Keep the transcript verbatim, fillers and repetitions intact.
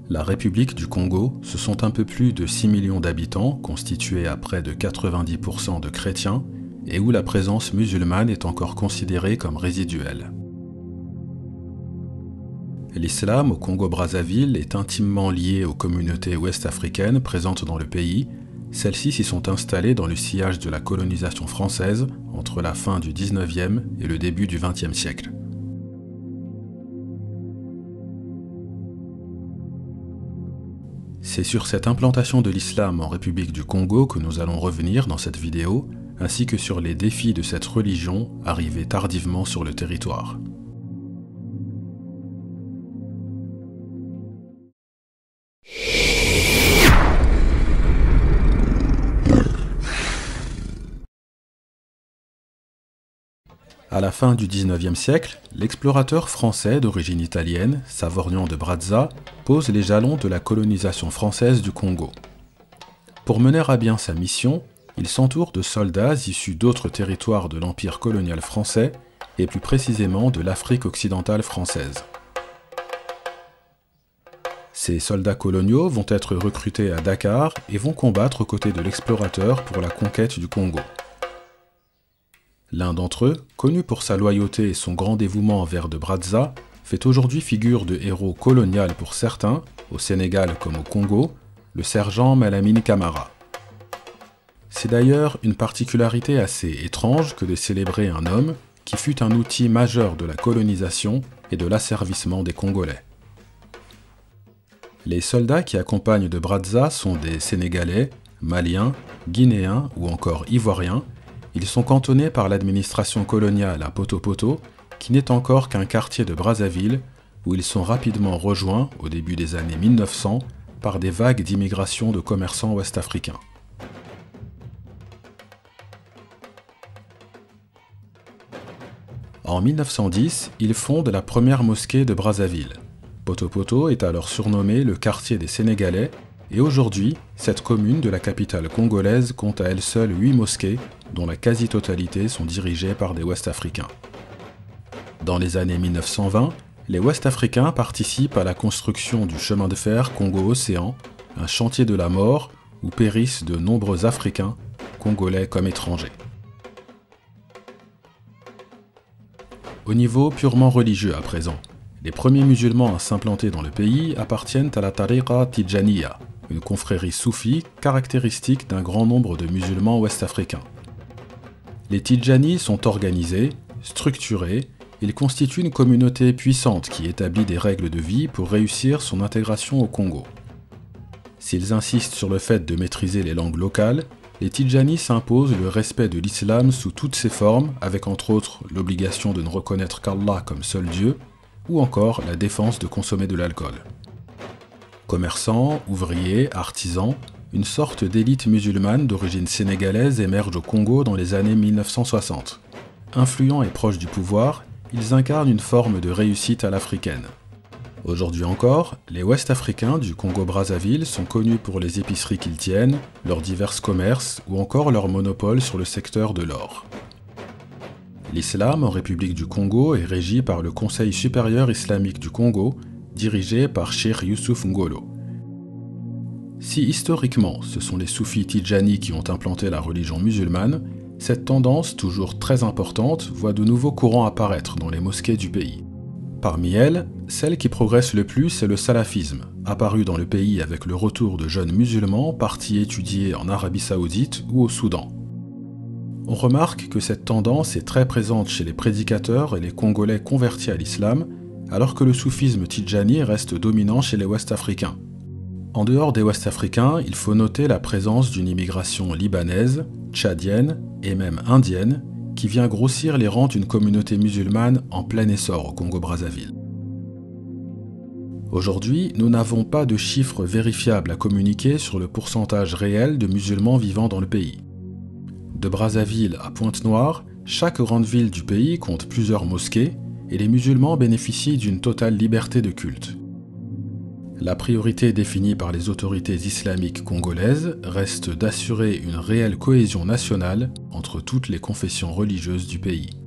La République du Congo, ce sont un peu plus de six millions d'habitants, constitués à près de quatre-vingt-dix pour cent de chrétiens, et où la présence musulmane est encore considérée comme résiduelle. L'islam au Congo-Brazzaville est intimement lié aux communautés ouest-africaines présentes dans le pays. Celles-ci s'y sont installées dans le sillage de la colonisation française entre la fin du dix-neuvième et le début du vingtième siècle. C'est sur cette implantation de l'islam en République du Congo que nous allons revenir dans cette vidéo, ainsi que sur les défis de cette religion arrivée tardivement sur le territoire. À la fin du dix-neuvième siècle, l'explorateur français d'origine italienne, Savorgnan de Brazza, pose les jalons de la colonisation française du Congo. Pour mener à bien sa mission, il s'entoure de soldats issus d'autres territoires de l'empire colonial français, et plus précisément de l'Afrique occidentale française. Ces soldats coloniaux vont être recrutés à Dakar et vont combattre aux côtés de l'explorateur pour la conquête du Congo. L'un d'entre eux, connu pour sa loyauté et son grand dévouement envers de Brazza, fait aujourd'hui figure de héros colonial pour certains, au Sénégal comme au Congo, le sergent Malamine Camara. C'est d'ailleurs une particularité assez étrange que de célébrer un homme qui fut un outil majeur de la colonisation et de l'asservissement des Congolais. Les soldats qui accompagnent de Brazza sont des Sénégalais, Maliens, Guinéens ou encore Ivoiriens. Ils sont cantonnés par l'administration coloniale à Poto-Poto, qui n'est encore qu'un quartier de Brazzaville, où ils sont rapidement rejoints, au début des années mille neuf cents, par des vagues d'immigration de commerçants ouest-africains. En mille neuf cent dix, ils fondent la première mosquée de Brazzaville. Poto-Poto est alors surnommé le quartier des Sénégalais, et aujourd'hui, cette commune de la capitale congolaise compte à elle seule huit mosquées, dont la quasi-totalité sont dirigées par des Ouest-Africains. Dans les années mille neuf cent vingt, les Ouest-Africains participent à la construction du chemin de fer Congo-Océan, un chantier de la mort où périssent de nombreux Africains, congolais comme étrangers. Au niveau purement religieux à présent, les premiers musulmans à s'implanter dans le pays appartiennent à la Tariqa Tidjaniya, une confrérie soufie caractéristique d'un grand nombre de musulmans ouest-africains. Les Tidjanis sont organisés, structurés, ils constituent une communauté puissante qui établit des règles de vie pour réussir son intégration au Congo. S'ils insistent sur le fait de maîtriser les langues locales, les Tidjanis s'imposent le respect de l'islam sous toutes ses formes, avec entre autres l'obligation de ne reconnaître qu'Allah comme seul Dieu, ou encore la défense de consommer de l'alcool. Commerçants, ouvriers, artisans, une sorte d'élite musulmane d'origine sénégalaise émerge au Congo dans les années mille neuf cent soixante. Influents et proches du pouvoir, ils incarnent une forme de réussite à l'africaine. Aujourd'hui encore, les Ouest-Africains du Congo-Brazzaville sont connus pour les épiceries qu'ils tiennent, leurs divers commerces ou encore leur monopole sur le secteur de l'or. L'islam en République du Congo est régi par le Conseil supérieur islamique du Congo, dirigé par Cheikh Youssouf Ngolo. Si historiquement ce sont les soufis tidjanis qui ont implanté la religion musulmane, cette tendance toujours très importante voit de nouveaux courants apparaître dans les mosquées du pays. Parmi elles, celle qui progresse le plus est le salafisme, apparu dans le pays avec le retour de jeunes musulmans partis étudier en Arabie Saoudite ou au Soudan. On remarque que cette tendance est très présente chez les prédicateurs et les Congolais convertis à l'islam, alors que le soufisme tidjani reste dominant chez les Ouest-Africains. En dehors des Ouest-Africains, il faut noter la présence d'une immigration libanaise, tchadienne et même indienne, qui vient grossir les rangs d'une communauté musulmane en plein essor au Congo-Brazzaville. Aujourd'hui, nous n'avons pas de chiffres vérifiables à communiquer sur le pourcentage réel de musulmans vivant dans le pays. De Brazzaville à Pointe-Noire, chaque grande ville du pays compte plusieurs mosquées et les musulmans bénéficient d'une totale liberté de culte. La priorité définie par les autorités islamiques congolaises reste d'assurer une réelle cohésion nationale entre toutes les confessions religieuses du pays.